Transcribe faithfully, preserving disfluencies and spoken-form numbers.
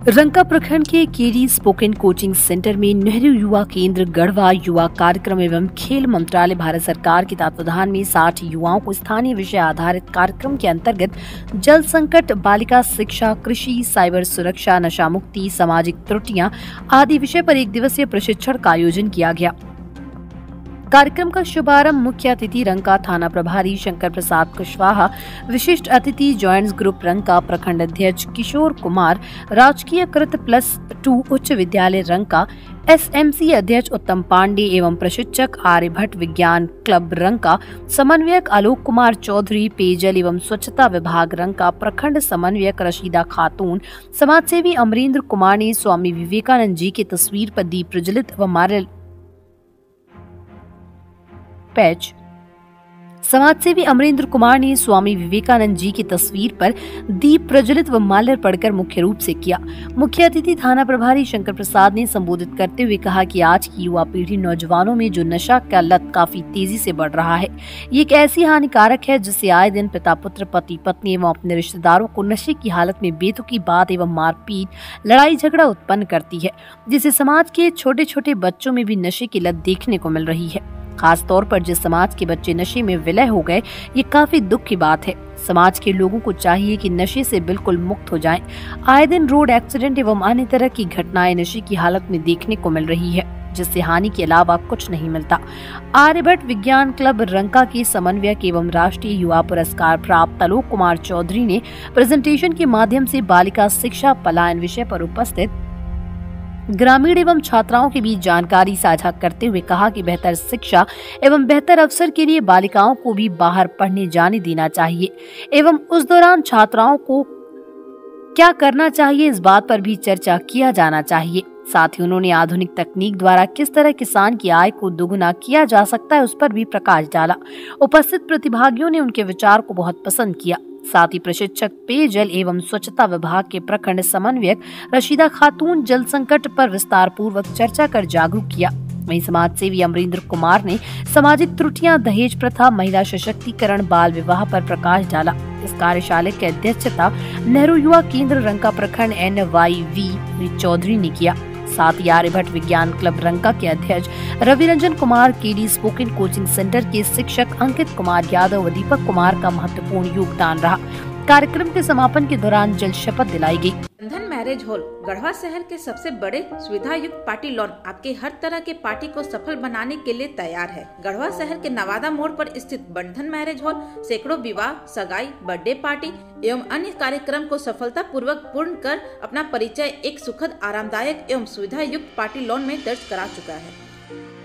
रंका प्रखंड के KD spoken coaching centre में नेहरू युवा केंद्र गढ़वा युवा कार्यक्रम एवं खेल मंत्रालय भारत सरकार के तत्वाधान में साठ युवाओं को स्थानीय विषय आधारित कार्यक्रम के अंतर्गत जल संकट, बालिका शिक्षा, कृषि, साइबर सुरक्षा, नशा मुक्ति, सामाजिक त्रुटियां आदि विषय पर एक दिवसीय प्रशिक्षण का आयोजन किया गया। कार्यक्रम का शुभारंभ मुख्य अतिथि रंका थाना प्रभारी शंकर प्रसाद कुशवाहा, विशिष्ट अतिथि जॉइंट्स ग्रुप रंका प्रखंड अध्यक्ष किशोर कुमार, राजकीय कृत प्लस टू उच्च विद्यालय रंका एसएमसी अध्यक्ष उत्तम पांडे एवं प्रशिक्षक आर्यभट्ट विज्ञान क्लब रंका, समन्वयक आलोक कुमार चौधरी, पेयजल एवं स्वच्छता विभाग रंका प्रखंड समन्वयक रशीदा खातून, समाजसेवी अमरेंद्र कुमार ने स्वामी विवेकानंद जी की तस्वीर पर दीप प्रज्वलित व मार्यल पैच समाजसेवी अमरेंद्र कुमार ने स्वामी विवेकानंद जी की तस्वीर पर दीप प्रज्वलित व माल्यार्पण पढ़कर मुख्य रूप से किया। मुख्य अतिथि थाना प्रभारी शंकर प्रसाद ने संबोधित करते हुए कहा कि आज की युवा पीढ़ी नौजवानों में जो नशा का लत काफी तेजी से बढ़ रहा है, ये एक ऐसी हानिकारक है जिससे आए दिन पिता पुत्र, पति पत्नी एवं अपने रिश्तेदारों को नशे की हालत में बेतुकी बात एवं मारपीट, लड़ाई झगड़ा उत्पन्न करती है, जिससे समाज के छोटे छोटे बच्चों में भी नशे की लत देखने को मिल रही है। खास तौर पर जिस समाज के बच्चे नशे में विलय हो गए, ये काफी दुख की बात है। समाज के लोगों को चाहिए कि नशे से बिल्कुल मुक्त हो जाएं। आए दिन रोड एक्सीडेंट एवं अन्य तरह की घटनाएं नशे की हालत में देखने को मिल रही है, जिससे हानि के अलावा कुछ नहीं मिलता। आर्यभट्ट विज्ञान क्लब रंका के समन्वयक एवं राष्ट्रीय युवा पुरस्कार प्राप्त आलोक कुमार चौधरी ने प्रेजेंटेशन के माध्यम से बालिका शिक्षा पलायन विषय पर उपस्थित ग्रामीण एवं छात्राओं के बीच जानकारी साझा करते हुए कहा कि बेहतर शिक्षा एवं बेहतर अवसर के लिए बालिकाओं को भी बाहर पढ़ने जाने देना चाहिए एवं उस दौरान छात्राओं को क्या करना चाहिए, इस बात पर भी चर्चा किया जाना चाहिए। साथ ही उन्होंने आधुनिक तकनीक द्वारा किस तरह किसान की आय को दोगुना किया जा सकता है, उस पर भी प्रकाश डाला। उपस्थित प्रतिभागियों ने उनके विचार को बहुत पसंद किया। साथ ही प्रशिक्षक पेयजल एवं स्वच्छता विभाग के प्रखंड समन्वयक रशीदा खातून जल संकट पर विस्तार पूर्वक चर्चा कर जागरूक किया। वहीं समाज सेवी अमरेंद्र कुमार ने सामाजिक त्रुटियां, दहेज प्रथा, महिला सशक्तिकरण, बाल विवाह पर प्रकाश डाला। इस कार्यशाला की अध्यक्षता नेहरू युवा केंद्र रंका प्रखंड एन वाई वी चौधरी ने किया। साथ ही आर्यभट्ट विज्ञान क्लब रंका के अध्यक्ष Ravi Ranjan Kumar, KD spoken coaching centre के शिक्षक अंकित कुमार यादव व दीपक कुमार का महत्वपूर्ण योगदान रहा। कार्यक्रम के समापन के दौरान जल शपथ दिलाई गई। बंधन मैरिज हॉल गढ़वा शहर के सबसे बड़े सुविधा युक्त पार्टी लॉन आपके हर तरह के पार्टी को सफल बनाने के लिए तैयार है। गढ़वा शहर के नवादा मोड़ पर स्थित बंधन मैरिज हॉल सैकड़ों विवाह, सगाई, बर्थडे पार्टी एवं अन्य कार्यक्रम को सफलता पूर्वक पूर्ण कर अपना परिचय एक सुखद, आरामदायक एवं सुविधा युक्त पार्टी लॉन में दर्ज करा चुका है।